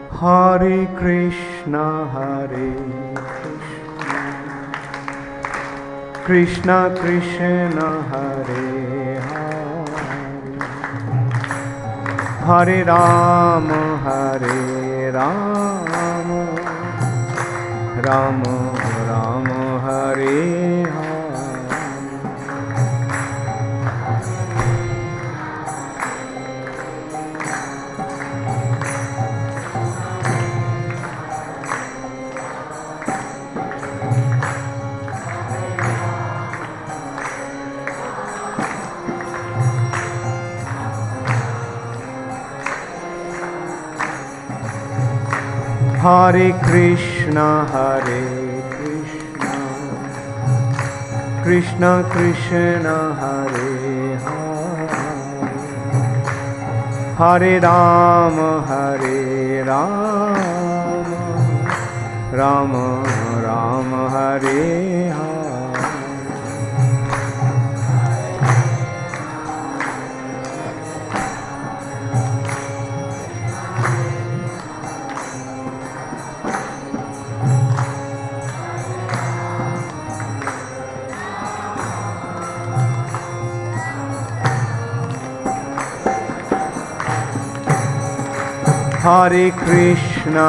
Hare Krishna, Krishna Krishna, Hare Hare, Hare Rama, Rama Rama, Hare Hare. Hare Krishna, Krishna Krishna, Hare Hare, Hare Rama, Rama Rama, Hare Hare. Hare Krishna,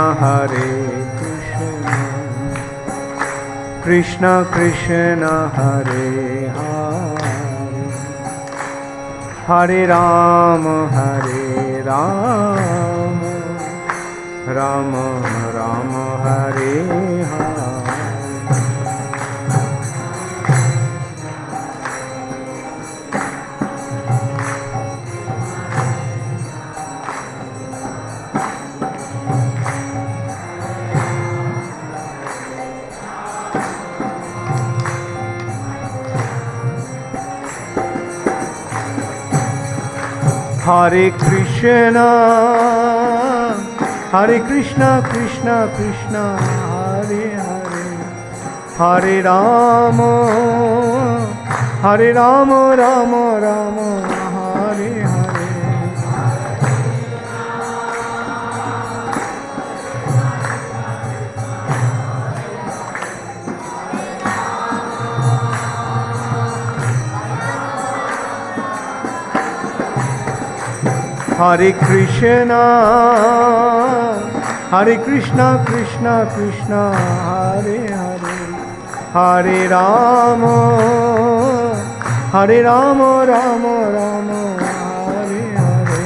Krishna Krishna, Hare Hare, Hare Rama, Rama Rama, Hare Hare. Hare Krishna, Krishna Krishna, Hare Hare, Hare Rama, Rama Rama, Hare Hare. Hare Krishna, Krishna Krishna, Hare Hare, Hare Rama, Rama Rama, Hare Hare.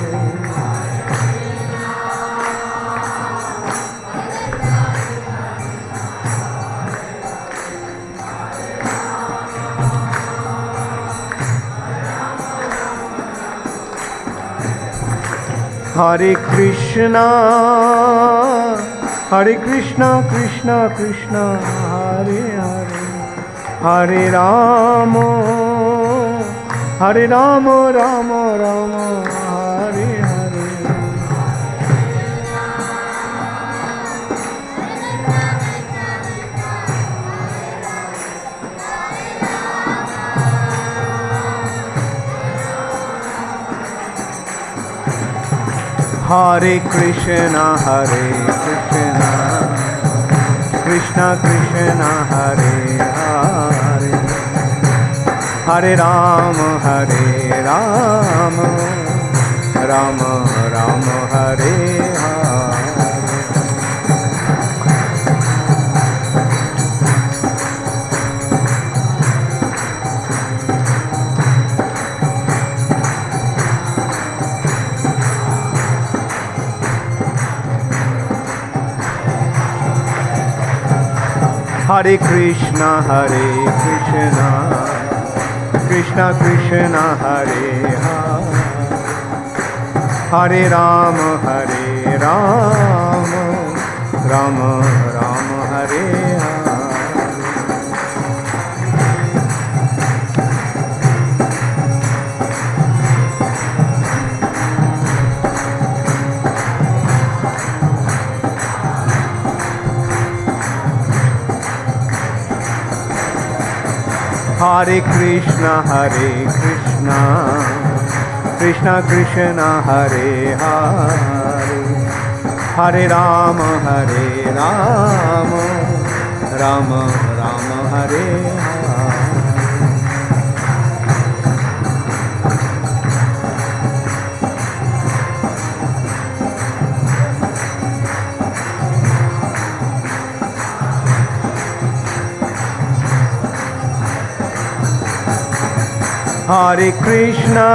Hare Krishna, Krishna Krishna, Hare Hare, Hare Rama, Rama Rama, Hare Hare. Hare Krishna, Krishna Krishna, Hare Hare, Hare Rama, Rama Rama, Hare Hare. Hare Krishna, Krishna Krishna, Hare Hare, Hare Rama, Rama Rama, Hare Hare. Hare Krishna, Krishna Krishna, Hare Hare, Hare Rama, Rama Rama, Hare Hare. Hare Krishna,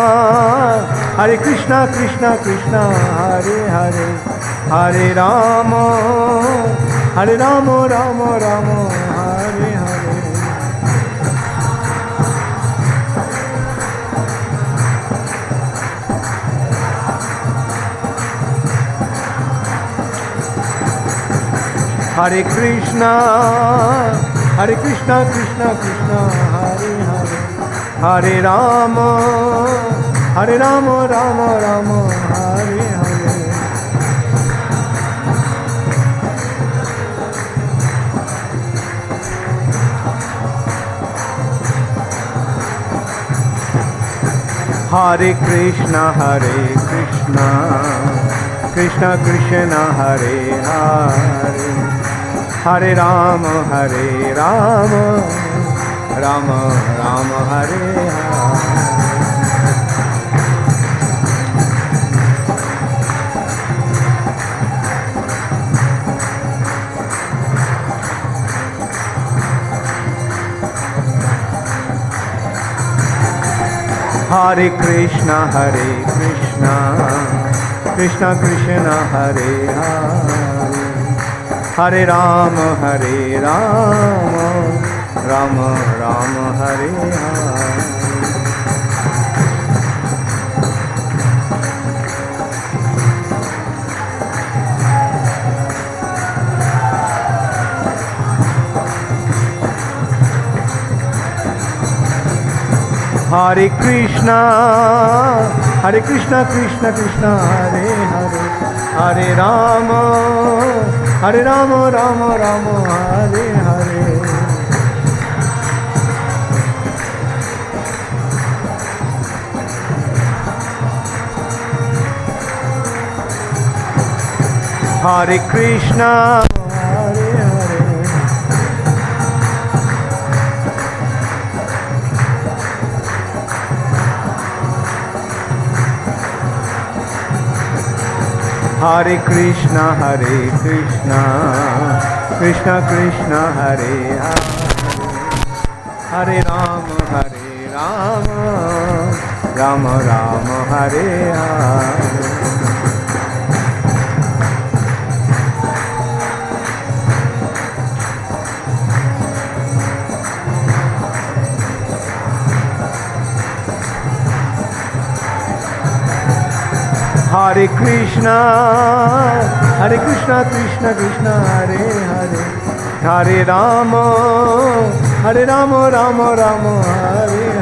Krishna Krishna, Hare Hare, Hare Rama, Rama Rama, Hare Hare. Hare Krishna, Krishna Krishna, Hare Hare, Hare Rama, Rama Rama, Hare Hare. Hare Krishna, Krishna Krishna, Hare Hare, Hare Rama, Rama Rama, Hare Hare. Hare Krishna, Krishna Krishna, Hare Hare, Hare Rama, Rama Rama, Hare Hare. Hare Krishna, Krishna Krishna, Hare Hare, Hare Rama, Rama Rama, Hare Hare. Hare Krishna, Hare Hare. Hare Krishna, Krishna Krishna, Hare Hare, Hare Rama, Rama Rama, Hare Hare. Hare Krishna, Krishna Krishna, Hare Hare, Hare Rama, Rama Rama, Hare